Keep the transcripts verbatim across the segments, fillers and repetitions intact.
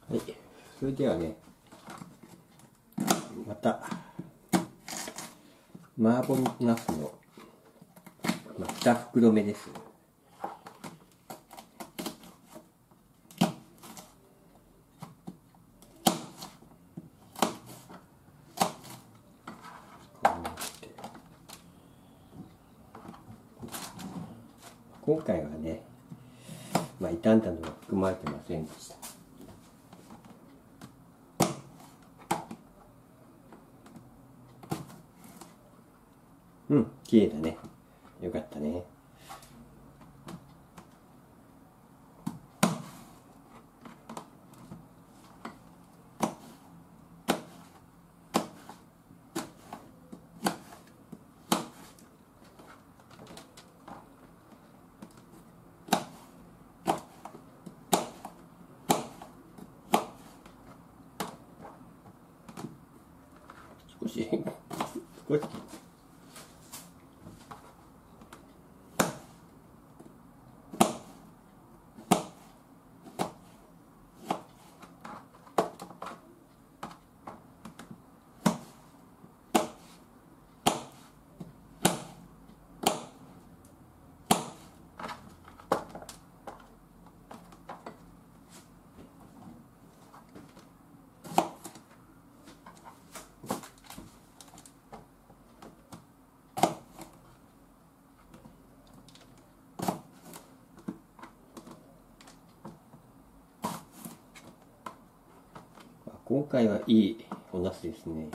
はい、それではね、また麻婆ナスの、まあ、に袋目です。今回はね、まあ、傷んだのは含まれてませんでした。うん、綺麗だね。よかったね。少し少し今回はいいおナスですね。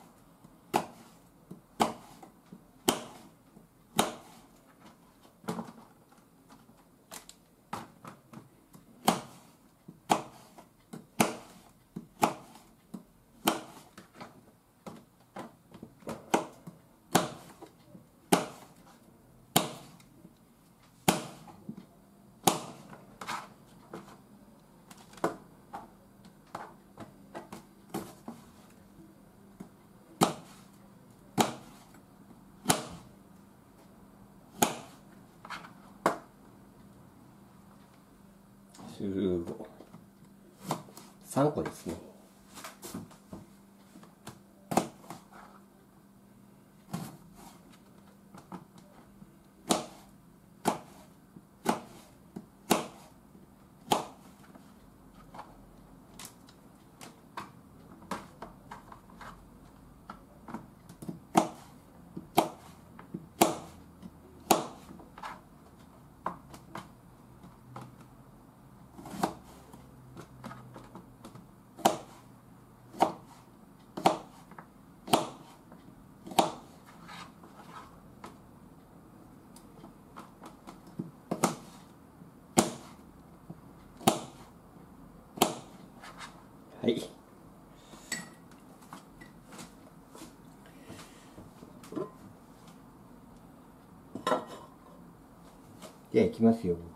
すごい。さんこですね。はい。では、いきますよ。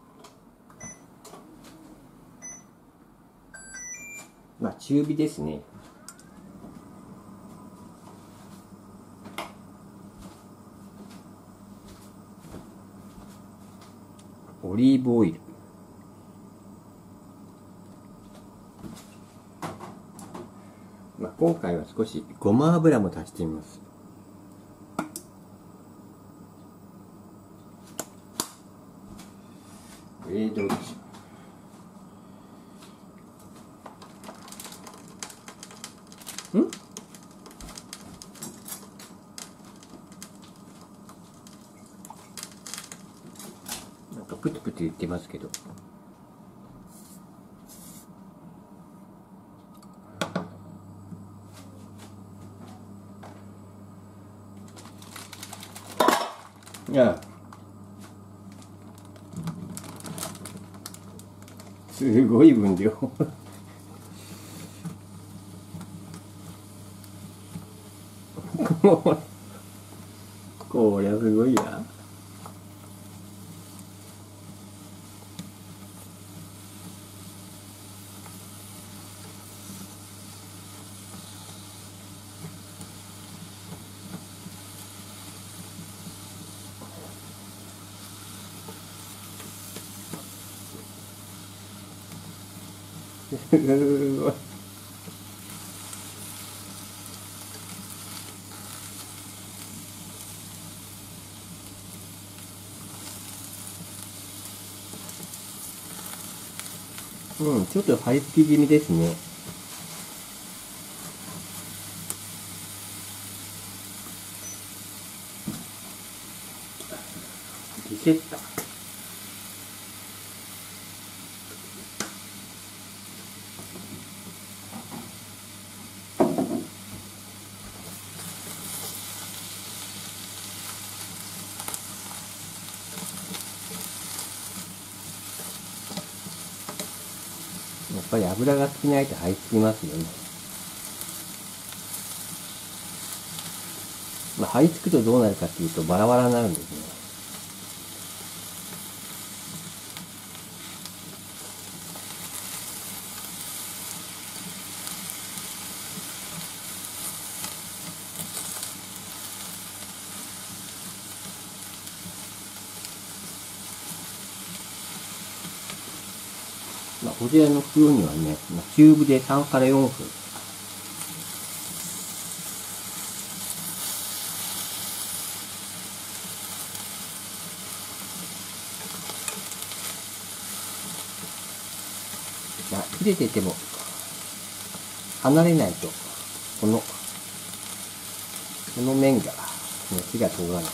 まあ、中火ですね。オリーブオイル。まあ、今回は少しごま油も足してみます。えー、どうでしょう。んなんかプツプツ言ってますけど。いや、すごい分量。こりゃすごいや。 すごい。うん、ちょっと張り付き気味ですね。リセット。やっぱり油が少ないと張り付きますよね。まあ、張り付くとどうなるかっていうとバラバラになるんですね。まあ、こちらの袋にはね、中火でさんからよんぷん。まあ、切れてても離れないと、この、この面が、火が通らない。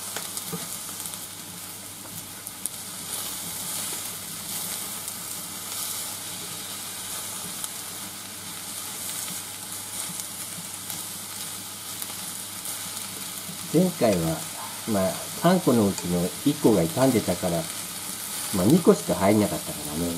前回は、まあ、さんこのうちのいっこが傷んでたから、まあ、にこしか入んなかったからね。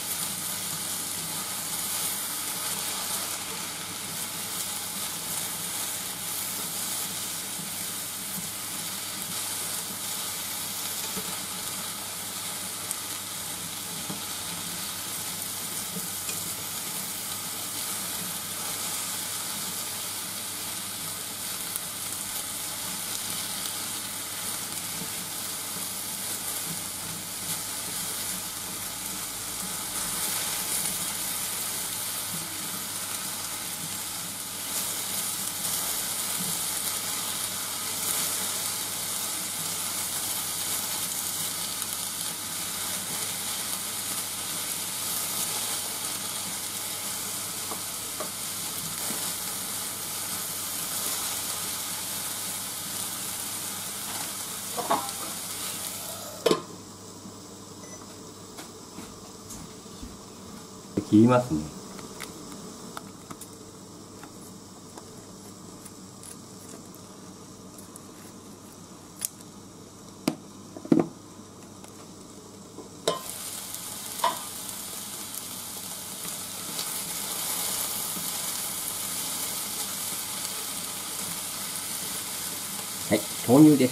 切りますね。はい、豆乳です。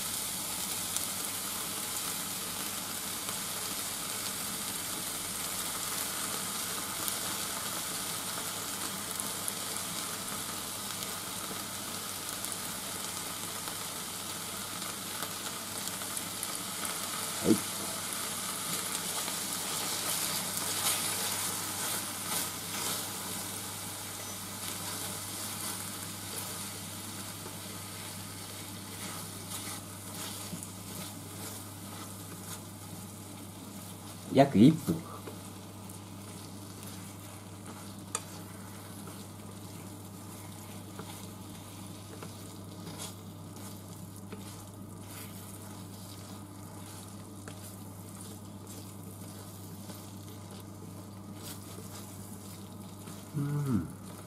はい。約いっぷん。うん。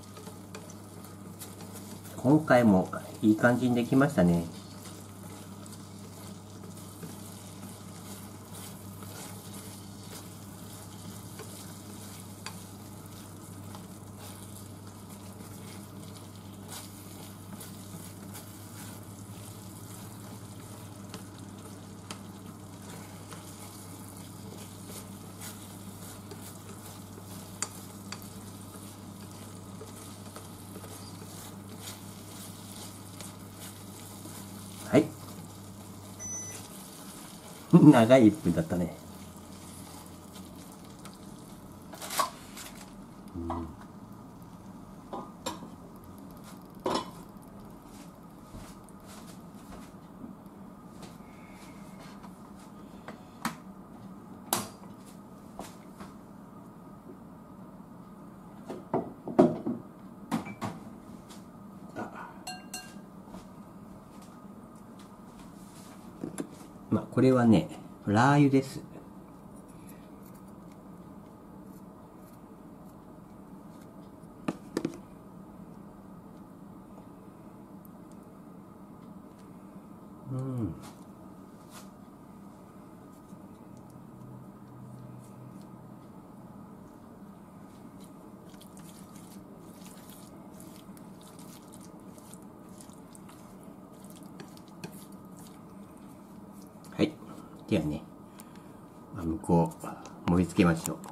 今回もいい感じにできましたね。はい。長いいっぷんだったね。 まあこれはね、ラー油です。うん。はい。ではね、まあ、向こう盛り付けましょう。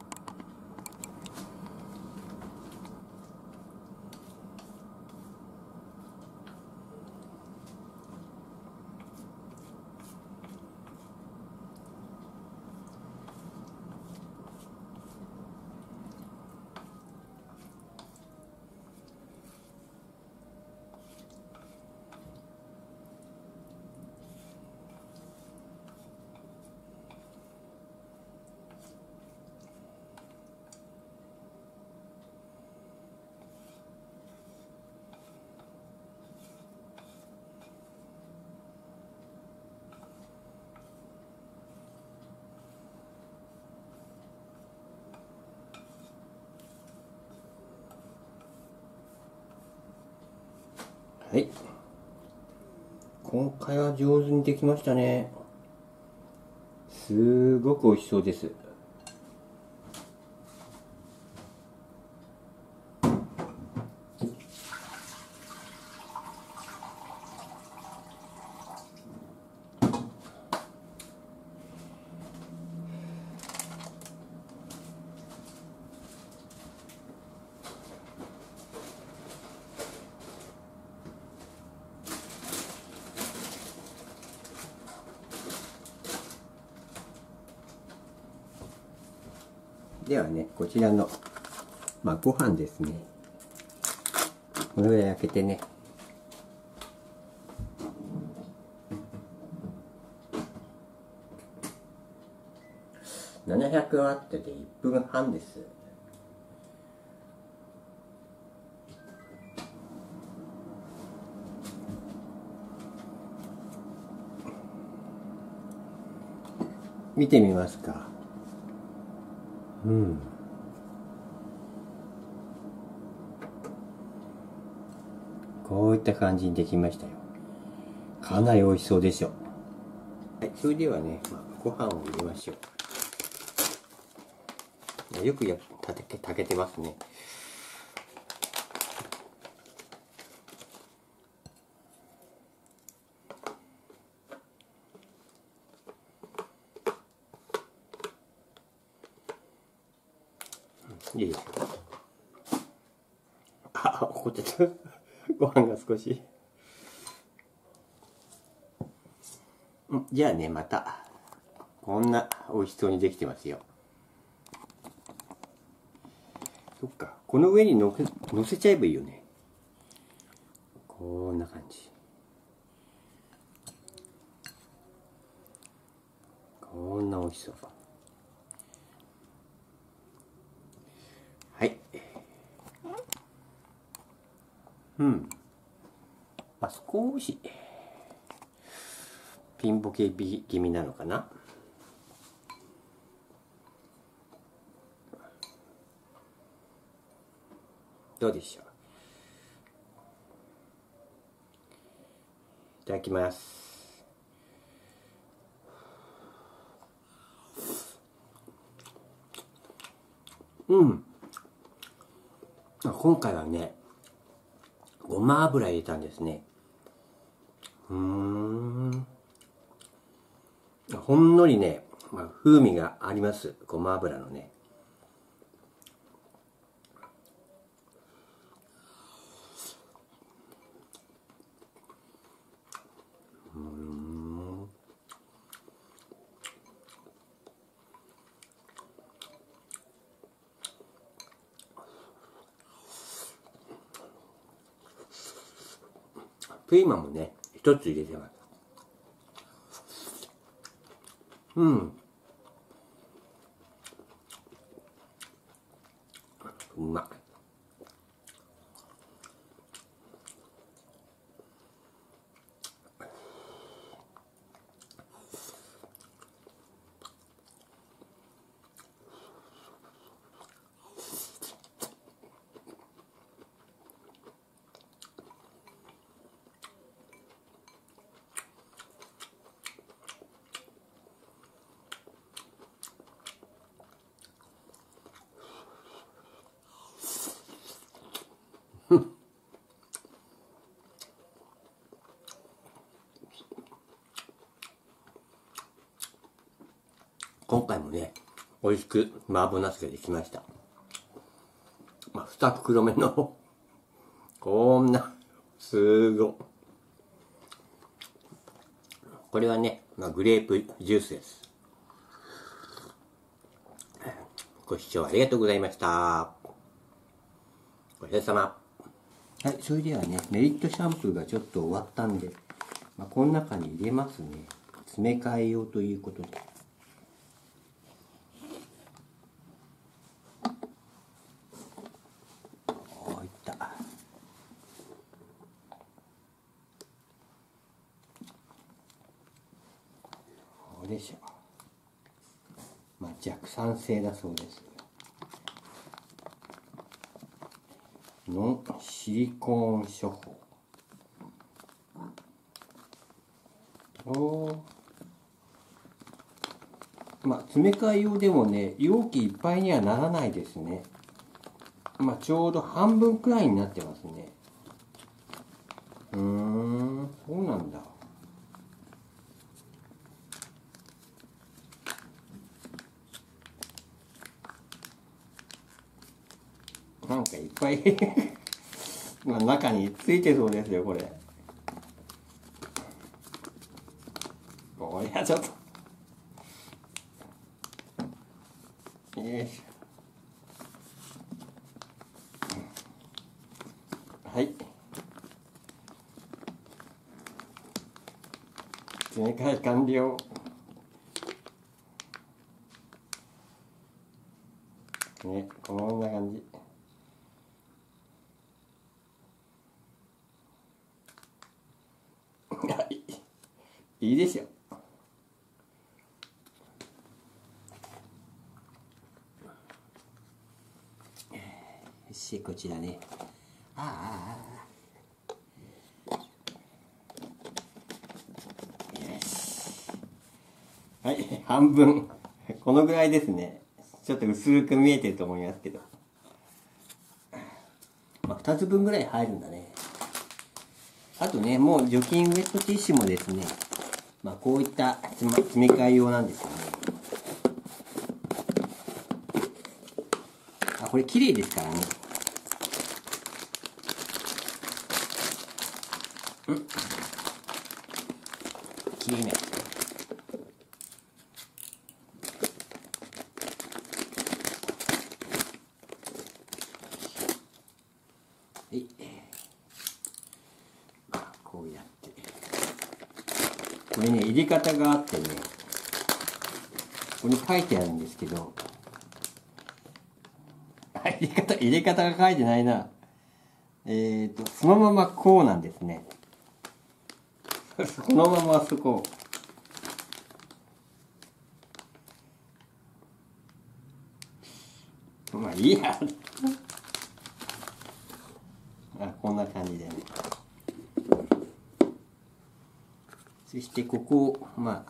はい。今回は上手にできましたね。すごく美味しそうです。ではね、こちらの、まあ、ご飯ですね。このぐらい焼けてね。ななひゃくワットでいっぷんはんです。見てみますか。うん。こういった感じにできましたよ。かなり美味しそうでしょ。はい、それではね、まあ、ご飯を入れましょう。よくや炊け炊けてますね。いいですよ。あ、怒っちゃった。ご飯が少し。じゃあね、また。こんな美味しそうにできてますよ。そっか。この上にの乗せちゃえばいいよね。こんな感じ。こんな美味しそう。はい。うん。まあ、少しピンボケ気味なのかな。どうでしょう。いただきます。うん。今回はね、ごま油入れたんですね。うーん。ほんのりね、まあ、風味があります。ごま油のね。うーん。 ピーマンもね、一つ入れてます。うん。うまい。今回もね、美味しく麻婆茄子ができました。まあ、二袋目のこんな、すごい。これはね、まあ、グレープジュースです。ご視聴ありがとうございました。ごちそうさま。はい、それではね、メリットシャンプーがちょっと終わったんで、まあ、この中に入れますね。詰め替え用ということで。おー、いった。こうでしょ。まあ、弱酸性だそうです。ノンシリコーン処方。おー、まあ詰め替え用でもね、容器いっぱいにはならないですね。まあちょうど半分くらいになってますね。うーん、そうなんだ。なんかいっぱいまあ中についてそうですよ、これ。これはちょっと。よいしょ。はい。詰め替え完了。ね、こんな感じ。いいでしょ。よし、こちらね。ああ。よし。はい、半分。このぐらいですね。ちょっと薄く見えてると思いますけど。まあ、ふたつぶんぐらい入るんだね。あとね、もう除菌ウェットティッシュもですね、まあ、こういった詰め替え用なんですよね。あ、これ綺麗ですからね。うん。綺麗ね。はい。こうやって。これね、入れ方があってね、ここに書いてあるんですけど、入れ方、入れ方が書いてないな。えっと、そのままこうなんですね。そのままそこ。まあいいや。あ、こんな感じでね。そしてここを、ま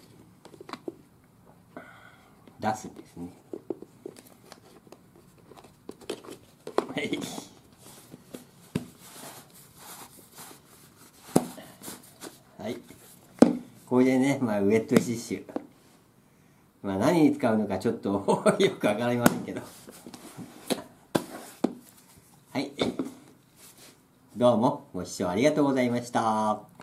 あ、出すんですね。はい。はい。これでね、まあ、ウェットティッシュ。まあ、何に使うのかちょっとよくわかりませんけど。はい。どうもご視聴ありがとうございました。